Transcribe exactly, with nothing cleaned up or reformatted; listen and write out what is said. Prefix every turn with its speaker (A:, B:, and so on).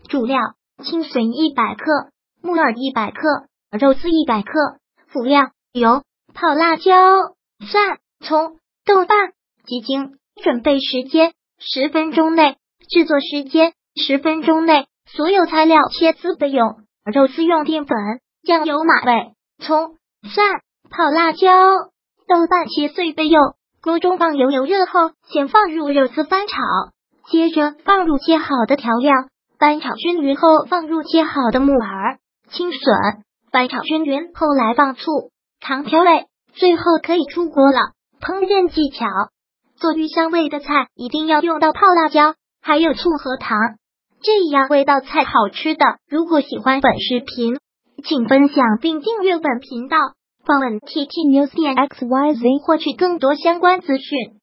A: 主料：青笋一百克，木耳一百克，肉丝一百克。辅料：油、泡辣椒、蒜、葱、豆瓣、鸡精。准备时间：十分钟内。制作时间：十分钟内。所有材料切丝备用。肉丝用淀粉、酱油、马味、葱、蒜、泡辣椒、豆瓣切碎备用。锅中放油，油热后，先放入肉丝翻炒，接着放入切好的调料，翻炒均匀后放入切好的木耳、青笋，翻炒均匀后来放醋、糖调味，最后可以出锅了。烹饪技巧：做鱼香味的菜一定要用到泡辣椒，还有醋和糖，这样味道才好吃的。如果喜欢本视频，请分享并订阅本频道，访问 T T News 点 X Y Z 获取更多相关资讯。